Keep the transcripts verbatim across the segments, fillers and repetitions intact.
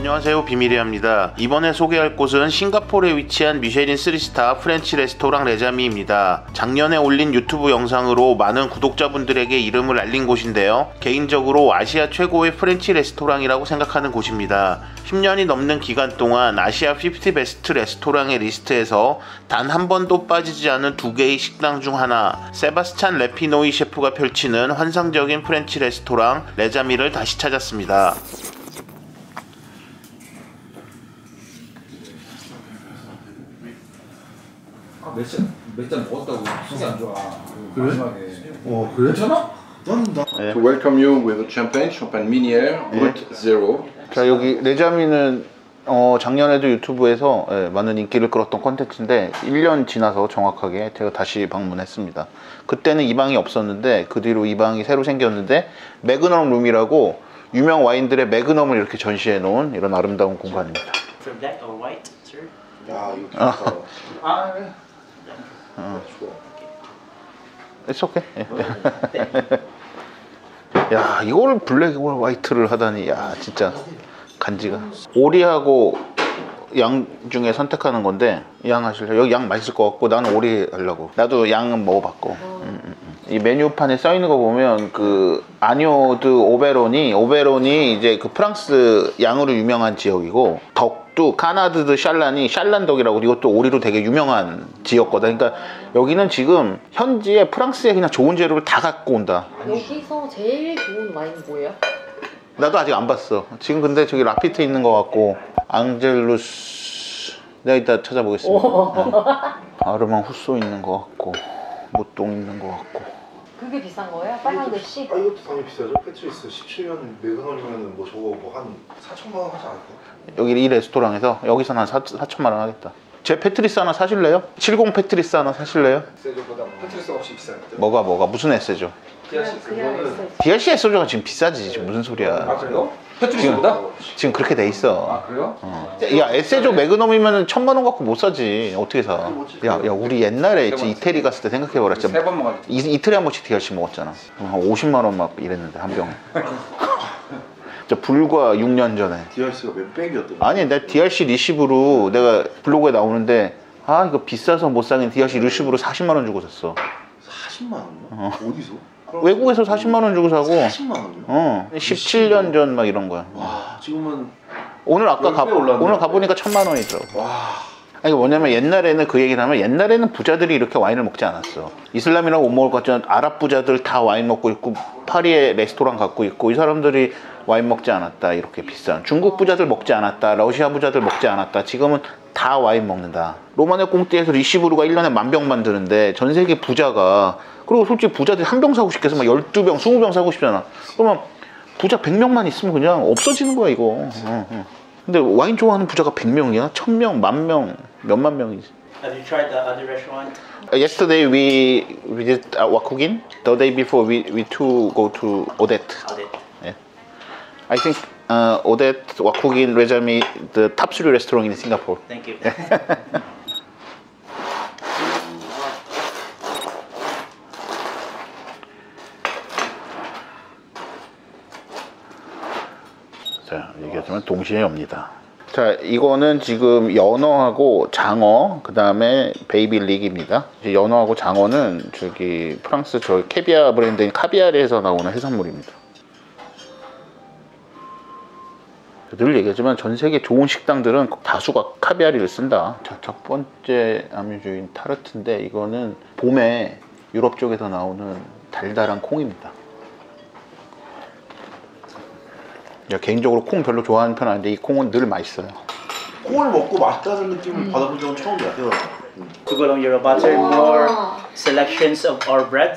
안녕하세요, 비밀이야입니다. 이번에 소개할 곳은 싱가포르에 위치한 미쉐린 쓰리 스타 프렌치 레스토랑 레자미입니다. 작년에 올린 유튜브 영상으로 많은 구독자분들에게 이름을 알린 곳인데요, 개인적으로 아시아 최고의 프렌치 레스토랑이라고 생각하는 곳입니다. 십 년이 넘는 기간 동안 아시아 오십 베스트 레스토랑의 리스트에서 단 한 번도 빠지지 않은 두 개의 식당 중 하나, 세바스찬 레피노이 셰프가 펼치는 환상적인 프렌치 레스토랑 레자미를 다시 찾았습니다. 아, 몇 잔, 몇 잔 먹었다고 속이 안 좋아. 그 그래? 마지막에. 어, 그래? 괜찮아? 난 나. To welcome you with a champagne, champagne minière, Brut Zero. 자, 여기 레자미는 어, 작년에도 유튜브에서 예, 많은 인기를 끌었던 콘텐츠인데 일 년 지나서 정확하게 제가 다시 방문했습니다. 그때는 이 방이 없었는데 그 뒤로 이 방이 새로 생겼는데 매그넘 룸이라고 유명 와인들의 매그넘을 이렇게 전시해 놓은 이런 아름다운 공간입니다. For black or white, sir? 야, 이거 좋다. 아, 네. 어. It's okay. 예. 야, 이거를 블랙 or 화이트를 하다니, 야, 진짜 간지가. 오리하고 양 중에 선택하는 건데, 양 하실래요? 여기 양 맛있을 것 같고 나는 오리 하려고. 나도 양은 먹어봤고. 음, 음, 음. 이 메뉴판에 써 있는 거 보면 그 아뇨드 오베론이 오베론이 이제 그 프랑스 양으로 유명한 지역이고, 덕도 카나드드 샬란이 샬란덕이라고, 이것도 오리로 되게 유명한 지역거든. 그러니까 여기는 지금 현지에 프랑스에 그냥 좋은 재료를 다 갖고 온다. 여기서 제일 좋은 와인 뭐예요? 나도 아직 안 봤어. 지금 근데 저기 라피트 있는 것 같고, 앙젤루스 내가 이따 찾아보겠습니다. 아르망 후소 있는 것 같고, 모똥 있는 것 같고. 그게 비싼 거예요? 빨간 글씨? 아, 이것도 당연히 비싸죠. 패트리스 십칠 년 매그넘이면 뭐 저거 뭐 한 사천만 원 하지 않을까? 여기 이 레스토랑에서 여기서 한 사천만 원 하겠다. 제 패트리스 하나 사실래요? 칠십 패트리스 하나 사실래요? 세조보다 패트리스가 혹시 비싸요? 뭐가 뭐가 무슨 에세죠? 그냥 그냥 있어요. 디알씨 에세조가 지금 비싸지. 지금 무슨 소리야. 아, 그래요? 패트리스보다? 지금 그렇게 돼 있어. 아, 그래요? 어. 야, 에세조 매그넘이면 천만 원 갖고 못 사지. 어떻게 사? 야, 야, 우리 옛날에 있지, 이태리 갔을 때 생각해봐라. 진짜 세 번 먹었지. 이, 이틀에 한 번씩 디알씨 먹었잖아. 한 오십만 원 막 이랬는데 한 병에. 진짜 불과 육 년 전에. 디알씨가 몇 백이었더라? 아니, 내가 디알씨 리시브로 내가 블로그에 나오는데, 아 이거 비싸서 못 사긴 디알씨 리시브로 사십만 원 주고 샀어. 사십만 원이요? 어. 어디서? 외국에서 사십만 원 주고 사고. 사십만 원이요? 어. 십칠 년 전 막 이런 거야. 와, 지금은 오늘 아까 가, 십 배 올랐네. 오늘 가보니까 천만 원이더라고. 와. 아니, 뭐냐면 옛날에는 그 얘기를 하면, 옛날에는 부자들이 이렇게 와인을 먹지 않았어. 이슬람이라고 못 먹을 것 같지만 아랍 부자들 다 와인 먹고 있고, 파리에 레스토랑 갖고 있고, 이 사람들이 와인 먹지 않았다. 이렇게 비싼. 중국 부자들 먹지 않았다. 러시아 부자들 먹지 않았다. 지금은 다 와인 먹는다. 로마네 꽁띠에서 리시브루가 일 년에 만 병 만드는데 전 세계 부자가, 그리고 솔직히 부자들이 한 병 사고 싶겠어. 막 열두 병, 스무 병 사고 싶잖아. 그러면 부자 백 명만 있으면 그냥 없어지는 거야, 이거. 어, 어. 근데 와인 좋아하는 부자가 백 명이야? 천 명, 만 명, 몇만 명이지. Have you tried the other restaurant? Uh, yesterday we we did uh, Wakugin. The day before we we two go to Odette. Audit. Yeah. I think uh, Odette, Wakugin, Rejami, the top three restaurant in Singapore. Thank you. 자, 얘기하자면 동시에 옵니다. 자, 이거는 지금 연어하고 장어, 그 다음에 베이비 릭입니다. 연어하고 장어는 저기 프랑스 저 캐비아 브랜드인 카비아르에서 나오는 해산물입니다. 늘 얘기하지만 전 세계 좋은 식당들은 다수가 카비아리를 쓴다. 자, 첫 번째 아뮤주인 타르트인데, 이거는 봄에 유럽 쪽에서 나오는 달달한 콩입니다. 야, 개인적으로 콩 별로 좋아하는 편 아닌데 이 콩은 늘 맛있어요. 콩을 먹고 맛있다는 느낌을 받아본 적은 처음이야. To go along your butter, more selections of our bread.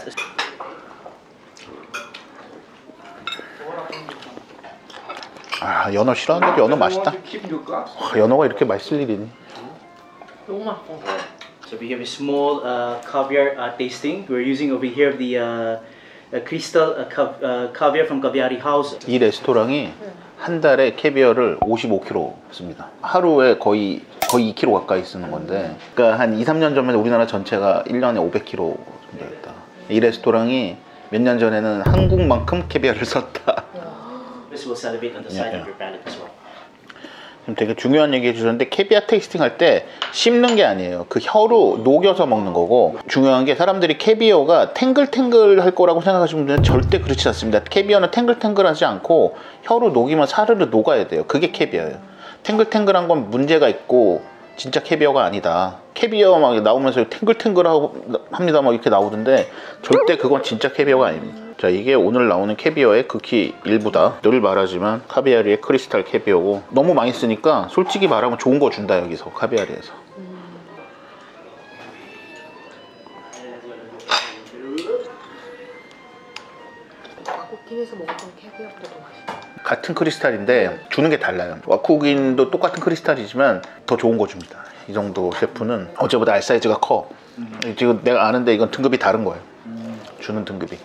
아, 연어 싫어하는데 연어 맛있다. 와, 연어가 이렇게 맛있을 일이니. 너무 맛있어. So we have a small uh, caviar uh, tasting. We're using over here the uh, uh, crystal uh, cav uh, caviar from Caviari House. 이 레스토랑이 한 달에 캐비어를 오십오 킬로그램 씁니다. 하루에 거의 거의 이 킬로그램 가까이 쓰는 건데, 그러니까 한 이, 삼 년 전에 우리나라 전체가 일 년에 오백 킬로그램 정도였다. 이 레스토랑이 몇 년 전에는 한국만큼 캐비어를 썼다. This will celebrate on the side Yeah, of your palate as well. 지금 되게 중요한 얘기 해주셨는데 캐비아 테이스팅 할 때 씹는 게 아니에요. 그 혀로 녹여서 먹는 거고, 중요한 게 사람들이 캐비어가 탱글탱글 할 거라고 생각하시는 분들은 절대 그렇지 않습니다. 캐비어는 탱글탱글하지 않고 혀로 녹이면 사르르 녹아야 돼요. 그게 캐비어예요. 탱글탱글한 건 문제가 있고 진짜 캐비어가 아니다. 캐비어 막 나오면서 탱글탱글하고 합니다 막 이렇게 나오던데 절대 그건 진짜 캐비어가 아닙니다. 자, 이게 오늘 나오는 캐비어의 극히 일부다. 늘 말하지만 카비아리의 크리스탈 캐비어고, 너무 많이 쓰니까 솔직히 말하면 좋은 거 준다 여기서 카비아리에서. 와쿠킨에서 먹었던 캐비어보다 더 맛있어. 같은 크리스탈인데 주는 게 달라요. 와쿠긴도 똑같은 크리스탈이지만 더 좋은 거 줍니다. 이 정도 셰프는 어제보다 알 사이즈가 커. 지금 내가 아는데 이건 등급이 다른 거예요. 주는 등급이.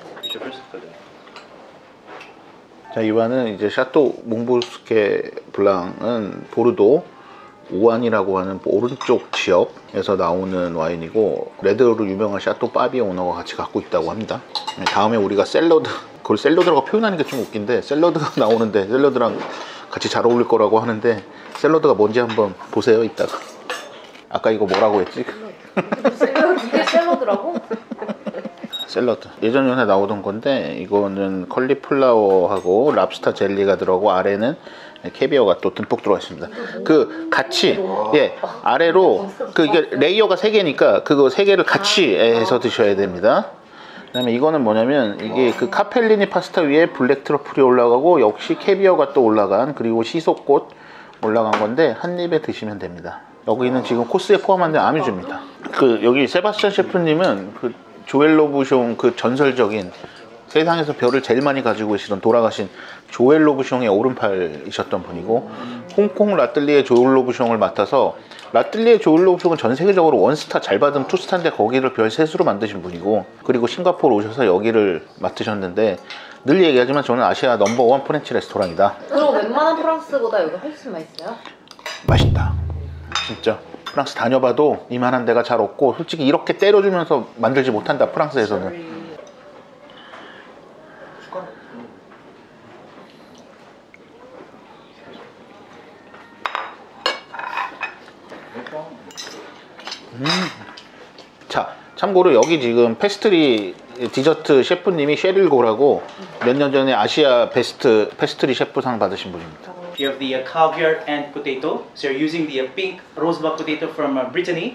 자, 이와는 이제 샤또 몽보스케 블랑은 보르도 오안이라고 하는 오른쪽 지역에서 나오는 와인이고, 레드로 유명한 샤또 파비에 오너가 같이 갖고 있다고 합니다. 다음에 우리가 샐러드, 그걸 샐러드라고 표현하는 게 좀 웃긴데, 샐러드가 나오는데 샐러드랑 같이 잘 어울릴 거라고 하는데 샐러드가 뭔지 한번 보세요 이따가. 아까 이거 뭐라고 했지? 샐러드, 이게 샐러드라고? 샐러드 예전에 나오던 건데, 이거는 컬리플라워하고 랍스터 젤리가 들어가고 아래는 캐비어가 또 듬뿍 들어가 있습니다. 그 같이, 예, 아래로 그 이게 레이어가 세 개니까 그거 세 개를 같이 해서 드셔야 됩니다. 그다음에 이거는 뭐냐면, 이게 그 카펠리니 파스타 위에 블랙 트러플이 올라가고 역시 캐비어가 또 올라간, 그리고 시소꽃 올라간 건데 한 입에 드시면 됩니다. 여기는 지금 코스에 포함한 데 아뮤즈입니다. 그 여기 세바스찬 셰프님은 그 조엘 로부숑, 그 전설적인 세상에서 별을 제일 많이 가지고 계시던 돌아가신 조엘 로부숑의 오른팔이셨던 분이고, 홍콩 라뜰리에 조엘 로부숑을 맡아서, 라뜰리에 조엘 로부숑은 전 세계적으로 원스타 잘 받은 투스타인데 거기를 별 셋으로 만드신 분이고, 그리고 싱가포르 오셔서 여기를 맡으셨는데, 늘 얘기하지만 저는 아시아 넘버원 프렌치 레스토랑이다. 그럼 웬만한 프랑스보다 여기 훨씬 맛있어요? 맛있다. 진짜 프랑스 다녀봐도 이만한 데가 잘 없고, 솔직히 이렇게 때려주면서 만들지 못한다 프랑스에서는. 음. 자, 참고로 여기 지금 페스트리 디저트 셰프님이 셰릴 고라고 몇 년 전에 아시아 베스트 페스트리 셰프상 받으신 분입니다. You have the uh, caviar and potato. So you're using the uh, pink rosebud potato from uh, Brittany.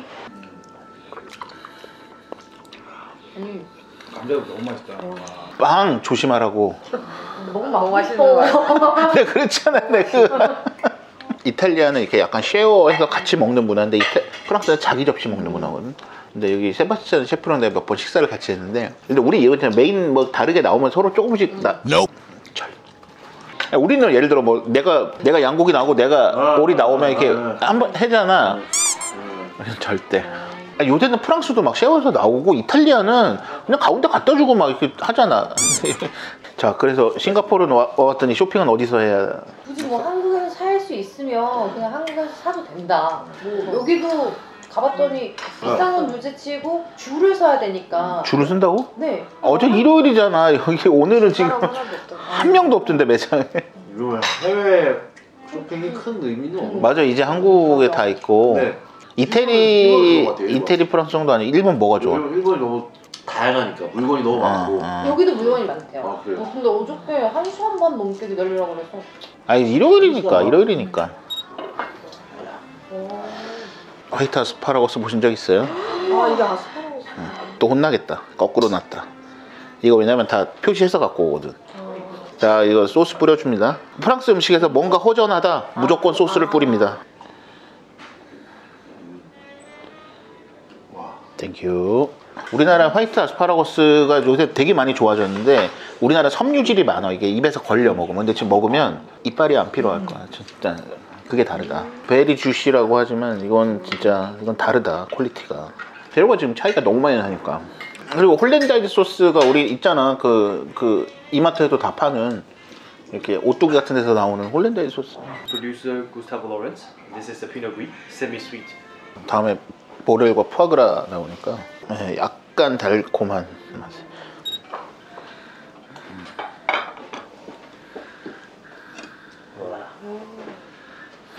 음, 감자도 너무 맛있다. 빵 조심하라고. 너무 너무 맛있는 거야. 내가 그랬잖아, 내가. 이탈리아는 이렇게 약간 쉐어해서 같이 먹는 문화인데, 이타, 프랑스는 자기 접시 먹는 문화거든. 근데 여기 세바스찬 셰프랑 내가 몇 번 식사를 같이 했는데, 근데 우리 이거 그냥 메인 뭐 다르게 나오면 서로 조금씩 나. 잘. 우리는 예를 들어 뭐 내가 내가 양고기 나오고 내가 오리 나오면 이렇게 한번 해잖아. 절대. 아, 요새는 프랑스도 막 쉐어해서 나오고, 이탈리아는 그냥 가운데 갖다 주고 막 이렇게 하잖아. 자, 그래서 싱가포르 와, 왔더니 쇼핑은 어디서 해야? 굳이 뭐 한국에서 살 수 있으면 그냥 한국에서 사도 된다. 뭐 여기도 가봤더니 비싼 건 둘째치고 줄을 서야 되니까. 줄을 쓴다고? 네. 어제 일요일이잖아. 여기 오늘은 지금 사람 하나도 없더라고요. 한 명도 없던데 매장에. 이러면 해외 쇼핑이 큰 의미는 없는 맞아, 이제 한국에 다 있고. 네. 이태리 일본 좋은 것 같아요, 일본. 이태리 프랑스 정도 아니고 일본 뭐가 좋아? 왜냐면 일본이 너무 다양하니까 물건이 너무 많고. 아, 아. 여기도 물건이 많대요. 아, 그래요? 어, 근데 어저께 한 시간 반 넘게 기다리라고 그래서. 아니 일요일이니까 일요일이니까. 어. 화이트 아스파라거스 보신 적 있어요? 아 이게 아스파라거스. 또 혼나겠다. 거꾸로 놨다. 이거 왜냐면 다 표시해서 갖고 오거든. 자, 이거 소스 뿌려줍니다. 프랑스 음식에서 뭔가 허전하다, 무조건 소스를 뿌립니다. 땡큐. 우리나라 화이트 아스파라거스가 요새 되게 많이 좋아졌는데, 우리나라 섬유질이 많아. 이게 입에서 걸려 먹으면. 근데 지금 먹으면 이빨이 안 필요할 거야. 진짜 그게 다르다. 베리 주시라고 하지만 이건 진짜 이건 다르다. 퀄리티가. 재료가 지금 차이가 너무 많이 나니까. 그리고 홀랜다이즈 소스가 우리 있잖아. 그, 그 이마트에도 다 파는 이렇게 오뚜기 같은 데서 나오는 홀랜다이즈 소스. Producer Gustavo Lawrence. This is a Pinot Gris, semi-sweet. 다음에 보렐과 푸아그라 나오니까 네, 약간 달콤한 맛.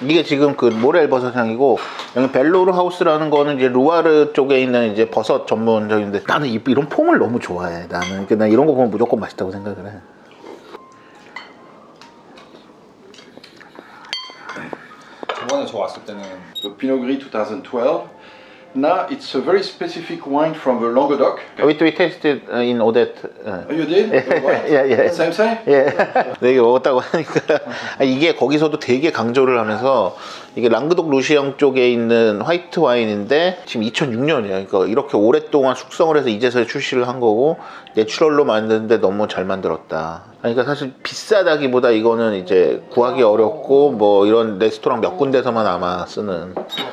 이게 지금 그 모렐 버섯 향이고, 여기 벨로르 하우스라는 거는 이제 루아르 쪽에 있는 이제 버섯 전문적인데, 나는 이, 이런 폼을 너무 좋아해. 나는 그러니까 난 이런 거 보면 무조건 맛있다고 생각을 해. 저번에 저 왔을 때는 The Pinot Gris twenty twelve. Now it's a very specific wine from the Languedoc. We, we tasted uh, in Odette. Uh. Oh, you did? The white? Yeah, yeah. Same, same? 예. 되게 먹었다고 하니까 이게 거기서도 되게 강조를 하면서 이게 랑그독 루시앙 쪽에 있는 화이트 와인인데 지금 이천육 년이에요. 그러니까 이렇게 오랫동안 숙성을 해서 이제서야 출시를 한 거고 내추럴로 만드는데 너무 잘 만들었다. 그러니까 사실 비싸다기보다 이거는 이제 구하기 어렵고 뭐 이런 레스토랑 몇 군데서만 아마 쓰는.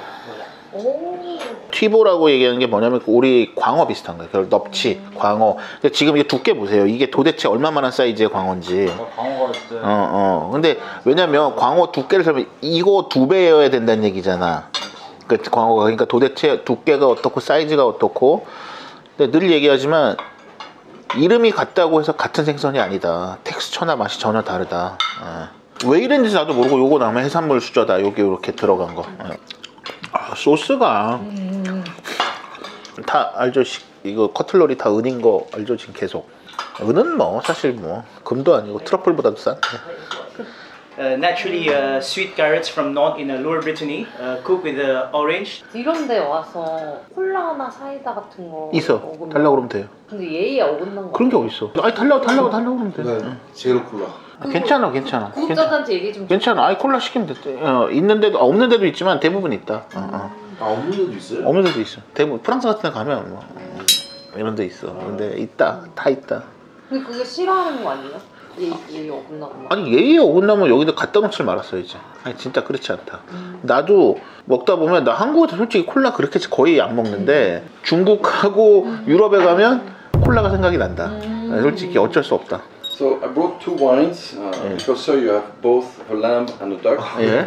오. 튀보라고 얘기하는 게 뭐냐면 우리 광어 비슷한 거예요. 그걸 넙치, 광어. 근데 지금 이게 두께 보세요. 이게 도대체 얼마만한 사이즈의 광어인지. 광어가 진짜 어, 어. 근데 왜냐면 광어 두께를 세면 이거 두 배여야 된다는 얘기잖아. 그 광어가. 그러니까 도대체 두께가 어떻고 사이즈가 어떻고. 근데 늘 얘기하지만 이름이 같다고 해서 같은 생선이 아니다. 텍스처나 맛이 전혀 다르다. 어. 왜 이랬는지 나도 모르고 요거 나면 해산물 수저다. 여기 이렇게 들어간 거. 어. 아, 소스가 음. 다 알죠? 이거 커틀러리 다 은인 거 알죠? 지금 계속 은은 뭐 사실 뭐 금도 아니고 트러플보다도 싼. Uh, naturally uh, sweet carrots from Nantes in uh, Lower Brittany, uh, cooked with uh, orange. 이런 데 와서 콜라나 사이다 같은 거 있어. 먹으면- 달라고 그러면 돼요. 근데 예의에 어긋난 거 그런 게 어딨어. 아니 달라고 달라고 달라고 그러면 돼. 네, 제로 콜라. 아, 괜찮아 괜찮아. 괜찮아. 구독자한테 얘기 좀 괜찮아. 아이 콜라 시키면 돼. 어, 있는데도 없는 데도 있지만 대부분 있다. 어, 어. 아 없는 데도 있어요? 없는 데도 있어. 대부분 프랑스 같은 데 가면 뭐 어, 이런 데 있어. 근데 있다. 다 있다. 근데 그게 싫어하는 거 아니에요? 예의, 예의 어긋나고 막. 아니 예의에 어긋나면 여기다 갖다 놓지 말았어야지. 아니 진짜 그렇지 않다. 나도 먹다 보면 나 한국에서 솔직히 콜라 그렇게 거의 안 먹는데 중국하고 유럽에 가면 콜라가 생각이 난다. 솔직히 어쩔 수 없다. So I brought two wines uh, because so you have both a lamb and a duck. 예.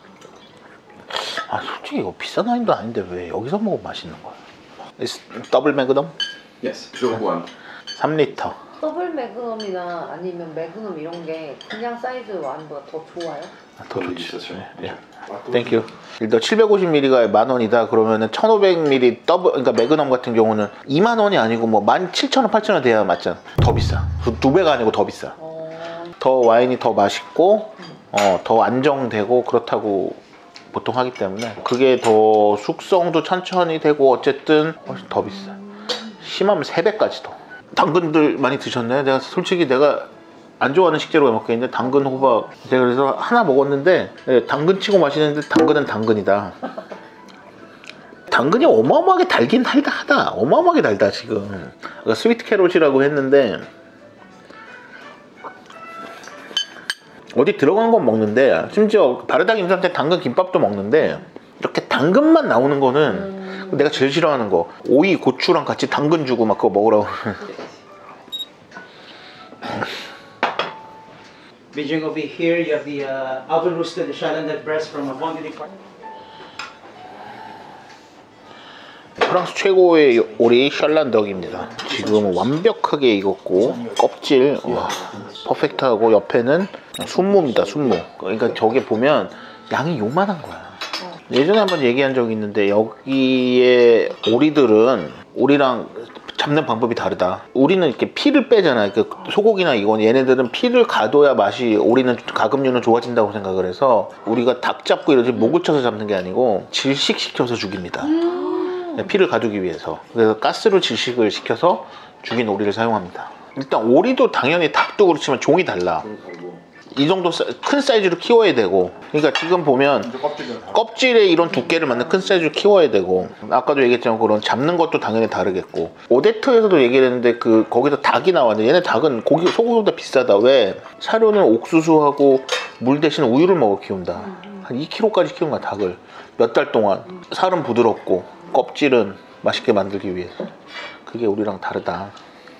아 솔직히 이거 비싼 와인도 아닌데 왜 여기서 먹으면 맛있는 거야? 더블 매그넘 Yes, pure one. 삼 리터. 더블 매그넘이나 아니면 매그넘 이런 게 그냥 사이즈 와인보다 더 좋아요? 아, 더 좋지. 있었어요. 예. 땡큐. 일단 칠백오십 밀리리터가 만 원이다 그러면은 천오백 밀리리터 더블 그러니까 매그넘 같은 경우는 이만 원이 아니고 뭐 만 칠천 원, 팔천 원 돼야 맞잖아. 더 비싸. 두 배가 아니고 더 비싸. 어... 더 와인이 더 맛있고 어, 더 안정되고 그렇다고 보통 하기 때문에 그게 더 숙성도 천천히 되고 어쨌든 훨씬 더 비싸. 심하면 세 배까지 더. 당근들 많이 드셨나요? 내가 솔직히 내가 안 좋아하는 식재료가 몇 개 있는데 당근, 호박 제가 그래서 하나 먹었는데 예, 당근 치고 마시는데 당근은 당근이다. 당근이 어마어마하게 달긴 달다 하다. 어마어마하게 달다 지금. 그러니까 스위트 캐롯이라고 했는데 어디 들어간 건 먹는데 심지어 바르다 김밥 때 당근 김밥도 먹는데 이렇게 당근만 나오는 거는 음... 내가 제일 싫어하는 거 오이 고추랑 같이 당근 주고 막 그거 먹으라고. Beijing over here, you have the uh, oven roasted Chalandais breast from a Vendée farm. 프랑스 최고의 오리 샬란덕입니다. 지금 완벽하게 익었고 껍질 와, 퍼펙트하고 옆에는 순무입니다. 순무. 그러니까 저게 보면 양이 요만한 거야. 예전에 한번 얘기한 적이 있는데 여기에 오리들은 오리랑 잡는 방법이 다르다. 우리는 이렇게 피를 빼잖아. 그 소고기나 이건 얘네들은 피를 가둬야 맛이 오리는 가금류는 좋아진다고 생각을 해서 우리가 닭 잡고 이러지 목을 쳐서 잡는 게 아니고 질식시켜서 죽입니다. 피를 가두기 위해서. 그래서 가스로 질식을 시켜서 죽인 오리를 사용합니다. 일단 오리도 당연히 닭도 그렇지만 종이 달라. 이 정도 사, 큰 사이즈로 키워야 되고 그러니까 지금 보면 껍질에 이런 두께를 맞는 큰 사이즈로 키워야 되고 아까도 얘기했지만 그런 잡는 것도 당연히 다르겠고 오데트에서도 얘기를 했는데 그 거기서 닭이 나왔는데 얘네 닭은 고기 소고기보다 비싸다. 왜? 사료는 옥수수하고 물 대신 우유를 먹어 키운다. 한 이 킬로그램까지 키운 거야 닭을 몇 달 동안. 살은 부드럽고 껍질은 맛있게 만들기 위해서. 그게 우리랑 다르다.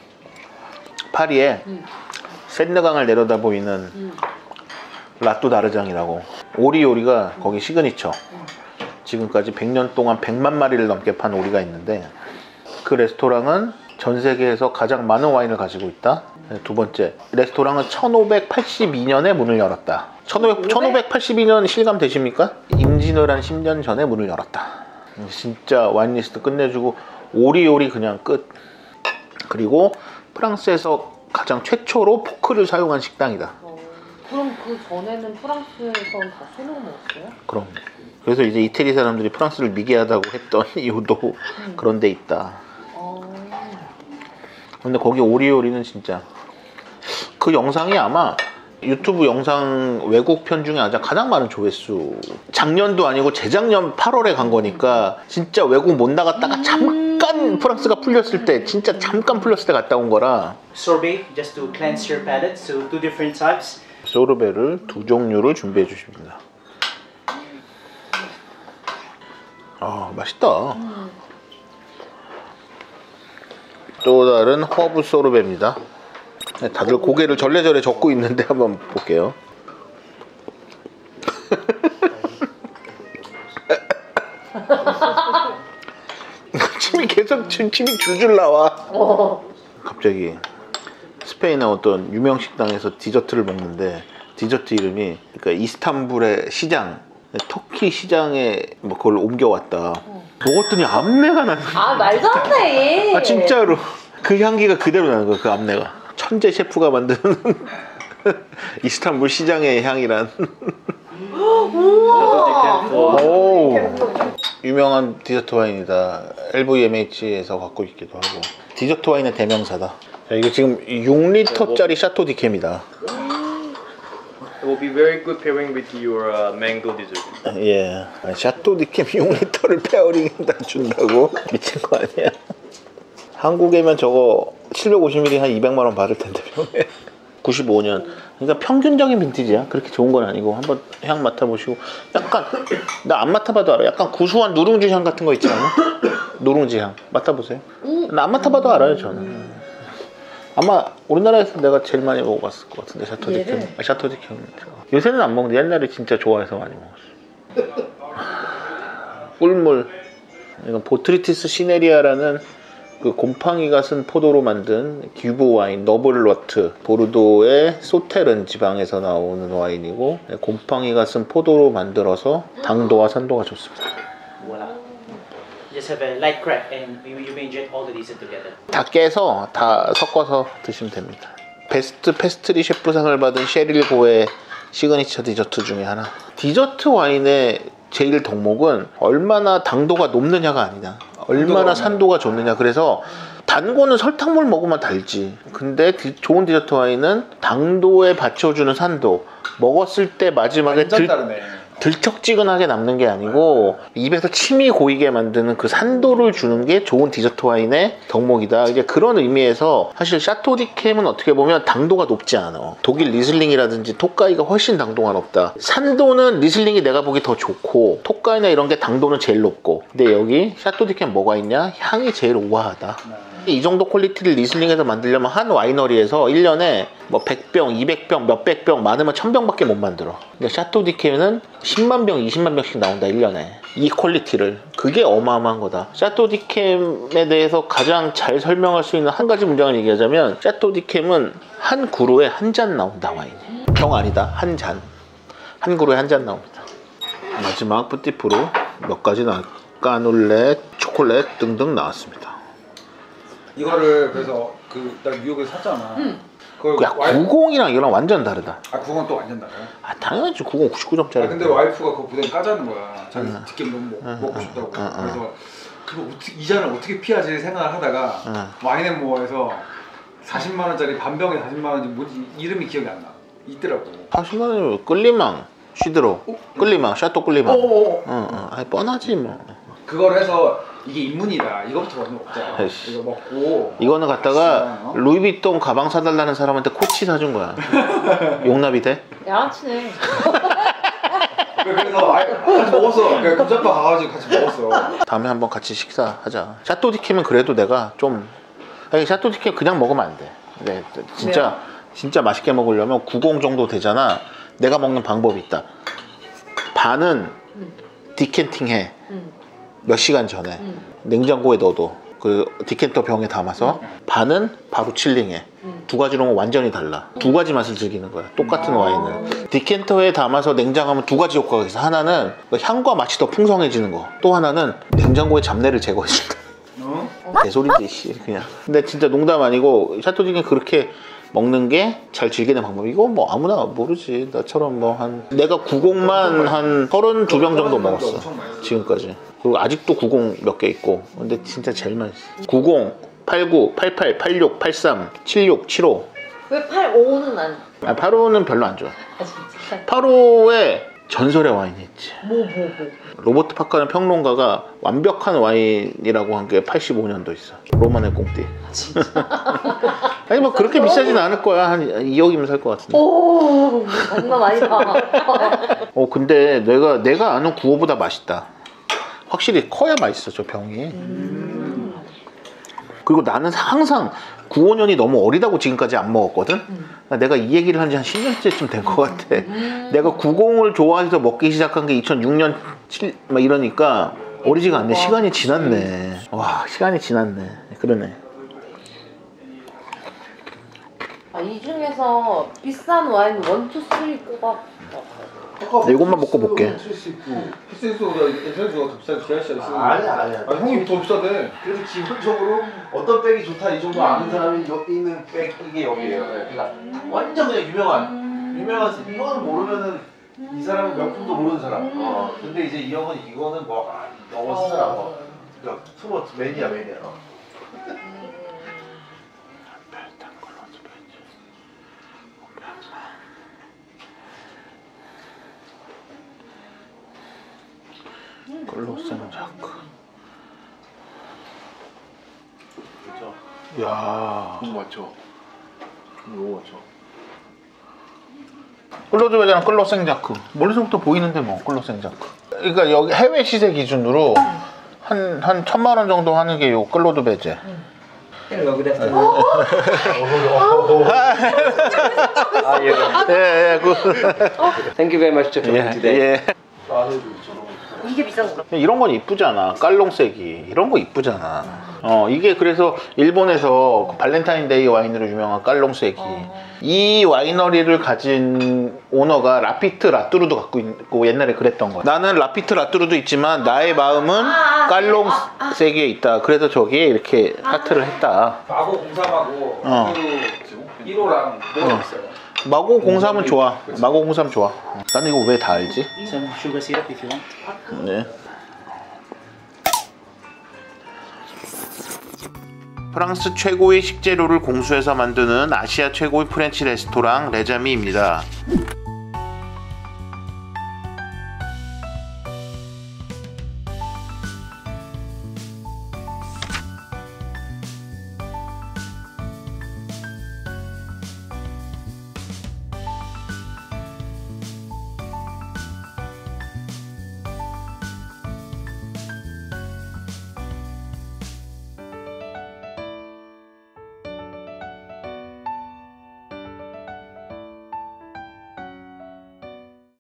파리에 음. 센느강을 내려다 보이는 음. 라또 다르장이라고 오리 요리가 거기 시그니처. 음. 지금까지 백 년 동안 백만 마리를 넘게 판 오리가 있는데 그 레스토랑은 전 세계에서 가장 많은 와인을 가지고 있다. 두 번째, 레스토랑은 천오백팔십이 년에 문을 열었다. 천오백팔십이 년 실감 되십니까? 임진왜란 십 년 전에 문을 열었다. 진짜 와인 리스트 끝내주고 오리오리 그냥 끝. 그리고 프랑스에서 가장 최초로 포크를 사용한 식당이다. 어, 그럼 그 전에는 프랑스에선 다 손으로 먹었어요? 그럼. 그래서 이제 이태리 사람들이 프랑스를 미개하다고 했던 이유도 음. 그런 데 있다. 어... 근데 거기 오리오리는 진짜 그 영상이 아마 유튜브 영상 외국 편 중에 가장 많은 조회수. 작년도 아니고 재작년 팔월에 간 거니까 진짜 외국 못 나갔다가 잠깐 프랑스가 풀렸을 때, 진짜 잠깐 풀렸을 때 갔다 온 거라. Sorbet, just to cleanse your palate. So two different types. 소르베를 두 종류를 준비해 주십니다. 아, 맛있다. 음. 또 다른 허브 소르베입니다. 다들 고개를 절레절레 젓고 있는데 한번 볼게요. 침이 계속 침이 줄줄 나와. 어. 갑자기 스페인의 어떤 유명 식당에서 디저트를 먹는데 디저트 이름이, 그러니까 이스탄불의 시장, 터키 시장에 뭐 그걸 옮겨왔다. 먹었더니 암내가 나는. 아, 말도 안 돼. 아, 진짜로 그 향기가 그대로 나는 거야. 그 암내가. 천재 셰프가 만드는 이스탄불 시장의 향이란. 오, 유명한 디저트 와인이다. 엘브이엠에이치에서 갖고 있기도 하고. 디저트 와인의 대명사다. 자, 이거 지금 육 리터짜리 샤토 디캠이다. It will be very good pairing with your uh, mango dessert. 예, 아, 샤토 디캠 육 리터를 페어링에다 준다고? 미친 거 아니야? 한국에면 저거 칠백오십 밀리리터 한 이백만 원 받을 텐데 병에. 구십오 년. 그러니까 평균적인 빈티지야. 그렇게 좋은 건 아니고. 한번 향 맡아보시고. 약간, 나 안 맡아봐도 알아. 약간 구수한 누룽지 향 같은 거 있지 않아? 누룽지 향 맡아보세요. 나 안 맡아봐도 알아요, 저는. 아마 우리나라에서 내가 제일 많이 먹어봤을 것 같은데, 샤토 디캠. 아, 샤토 디캠. 요새는 안 먹는데 옛날에 진짜 좋아해서 많이 먹었어. 꿀물. 이건 보트리티스 시네리아라는 그 곰팡이가 쓴 포도로 만든 규브 와인 너블러트, 보르도의 소테른 지방에서 나오는 와인이고, 곰팡이가 쓴 포도로 만들어서 당도와 산도가 좋습니다. Voila. Just have a light crack and you, you may inject all the dessert together. 다 깨서 다 섞어서 드시면 됩니다. 베스트 페스트리 셰프상을 받은 셰릴 고의 시그니처 디저트 중에 하나. 디저트 와인의 제일 덕목은 얼마나 당도가 높느냐가 아니냐, 얼마나 산도가 좋느냐. 그래서 단 거는 설탕물 먹으면 달지. 근데 디, 좋은 디저트 와인은 당도에 받쳐주는 산도, 먹었을 때 마지막에 들, 들쩍지근하게 남는 게 아니고 입에서 침이 고이게 만드는 그 산도를 주는 게 좋은 디저트 와인의 덕목이다. 이제 그런 의미에서 사실 샤토 디캠은 어떻게 보면 당도가 높지 않아. 독일 리슬링이라든지 토카이가 훨씬 당도가 높다. 산도는 리슬링이 내가 보기 더 좋고 토카이나 이런 게 당도는 제일 높고, 근데 여기 샤토 디캠 뭐가 있냐? 향이 제일 우아하다. 이 정도 퀄리티를 리슬링에서 만들려면 한 와이너리에서 일 년에 뭐 백 병, 이백 병, 몇백 병, 많으면 천 병밖에 못 만들어. 근데 샤토 디캠은 십만 병, 이십만 병씩 나온다, 일 년에. 이 퀄리티를. 그게 어마어마한 거다. 샤토 디캠에 대해서 가장 잘 설명할 수 있는 한 가지 문장을 얘기하자면, 샤토 디캠은 한 그루에 한 잔 나온다, 와인이. 병 아니다, 한 잔. 한 그루에 한 잔 나옵니다. 마지막 뿌띠프로 몇 가지 나 까눌렛, 초콜릿 등등 나왔습니다. 이거를 그래서 그 나 뉴욕에서 샀잖아. 응. 그걸 야, 와이프- 구십이랑 이거랑 완전 다르다. 아 그건 또 완전 달라요. 아, 당연하지. 구십 구십구 점짜리. 아 근데 와이프가 그 부대 까자는 거야. 자기 응. 디캠 너무 먹, 응, 먹고 응, 싶다고. 응, 응. 그래서 그거 어떻게 이 잔을 어떻게 피하지 생각을 하다가 응. 와인앤모어에서 사십만 원짜리 반병에 사십만 원인지 뭐지 이름이 기억이 안 나. 있더라고. 사십만 원이면 끌리망 시드로. 끌리망, 샤토 끌리망. 오. 응, 응. 아니, 뻔하지 뭐. 그걸 해서 이게 입문이다. 이거부터 먼저 먹자. 아이씨. 이거 먹고. 이거는 갖다가 어? 루이비통 가방 사달라는 사람한테 코치 사준 거야. 용납이 돼? 양아치네. 그래서 아이, 같이 먹었어. 그냥 금자빠 가가지고 같이 먹었어. 다음에 한번 같이 식사하자. 샤토 디캠은 그래도 내가 좀, 아니, 샤토 디캠 그냥 먹으면 안 돼. 네, 진짜 왜요? 진짜 맛있게 먹으려면 구십 정도 되잖아. 내가 먹는 방법이 있다. 반은 음. 디캔팅해. 음. 몇 시간 전에 음. 냉장고에 넣어둬. 그 디켄터 병에 담아서 반은 바로 칠링해. 두 가지로는 완전히 달라. 두 가지 맛을 즐기는 거야. 똑같은 와인을. 디켄터에 담아서 냉장하면 두 가지 효과가 있어. 하나는 향과 맛이 더 풍성해지는 거. 또 하나는 냉장고의 잡내를 제거해준다. 개소리지 씨 그냥. 근데 진짜 농담 아니고 샤토지겐 그렇게 먹는 게 잘 즐기는 방법. 이거 뭐 아무나 모르지. 나처럼 뭐 한 내가 구공만 한 서른두 병 정도 먹었어 지금까지. 그리고 아직도 구공 몇 개 있고. 근데 진짜 제일 맛있어. 구공, 팔구, 팔팔, 팔육, 팔삼, 칠육, 칠오. 왜 팔오는 안? 아, 팔오는 별로 안 좋아. 아 진짜. 팔오에 전설의 와인이 있지. 뭐 뭐 뭐. 로버트 파카는 평론가가 완벽한 와인이라고 한 게 팔십오 년도 있어. 로마네 꽁띠. 아니 뭐 그렇게 비싸진 않을 거야. 한 이억이면 살 것 같은데. 오 장난 아니다. 어 근데 내가 내가 아는 구호보다 맛있다. 확실히 커야 맛있어 저 병이. 음. 그리고 나는 항상 구오 년이 너무 어리다고 지금까지 안 먹었거든. 음. 내가 이 얘기를 한 지 한 십 년째쯤 된 것 같아. 음. 내가 구공을 좋아해서 먹기 시작한 게 이천육 년 칠 막 이러니까 어리지가 않네. 시간이 지났네. 와 시간이 지났네. 그러네. 아, 이 중에서 비싼 와인 원, 투, 쓰리 꼽아. 이것만 먹고 볼게. 피센스보다 엔젤스가 더 비싸게 지하시아 있어. 아니야 아니야. 아 형이 더 비싸대. 그래도 기본적으로 어떤 백이 좋다 이 정도 아는 사람이 여기 있는 백 이게 여기에요. 그러니까 완전 그냥 유명한 유명한 이거는 모르면은 이 사람은 명품도 모르는 사람. 어 근데 이제 이 형은 이거는 뭐 아, 너무 쓰 사람. 어. 그러니까 투머 매니아 매니아. 어. 클로센자크. 그렇죠. 야. 너무 맞죠. 너무 맞죠. 클로즈베자는 클로생자크. 멀리서부터 보이는데 뭐 클로생자크. 그러니까 여기 해외 시세 기준으로 한 한 천만 원 정도 하는 게 요 클로드베제. Hello, good afternoon. Ah, yeah. 예, 예, 그. Thank you very much for coming 예, today. 예. 이게 비싼 거. 이런 건 이쁘잖아. 깔롱색이. 이런 거 이쁘잖아. 어, 이게 그래서 일본에서 그 발렌타인데이 와인으로 유명한 깔롱색이. 이 와이너리를 가진 오너가 라피트 라뚜르도 갖고 있고 옛날에 그랬던 거야. 나는 라피트 라뚜르도 있지만 나의 마음은 깔롱색에 있다. 그래서 저기에 이렇게 하트를 했다. 마고 공삼하고 어. 일 호랑 뭐가 있어요? 마고 공삼은 좋아. 마고 공삼 좋아. 나는 이거 왜 다 알지? Some sugar syrup if you want. 네. 프랑스 최고의 식재료를 공수해서 만드는 아시아 최고의 프렌치 레스토랑 레자미입니다.